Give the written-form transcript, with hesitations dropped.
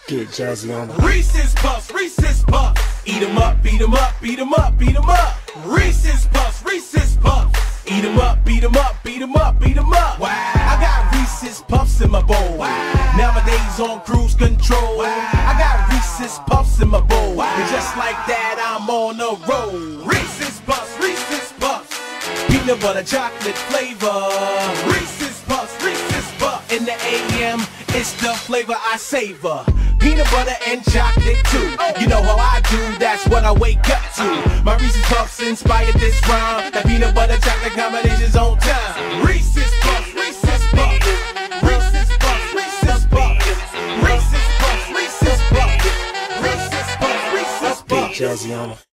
Get jazzy on them. Reese's Puffs, Reese's Puffs. Eat 'em up, beat 'em up, beat 'em up, beat 'em up. Reese's Puffs, Reese's Puffs. Eat 'em up, beat 'em up, beat 'em up, beat 'em up. Wow. I got Reese's Puffs in my bowl. Wow. Nowadays on cruise control. Wow. I got Reese's Puffs in my bowl. Wow. And just like that, I'm on the road. Reese's Puffs, Reese's Puffs. Peanut butter chocolate flavor. Reese's Puffs, Reese's Puffs. In the AM, it's the flavor I savor. Peanut butter and chocolate too. You know how I do, that's what I wake up to. My Reese's Puffs inspired this rhyme. That peanut butter chocolate combination's on time. Reese's Puffs, Reese's Puffs. Reese's Puffs, Reese's Puffs. Reese's Puffs, Reese's Puffs. Reese's Puffs, Reese's Puffs. Get jazzy on them.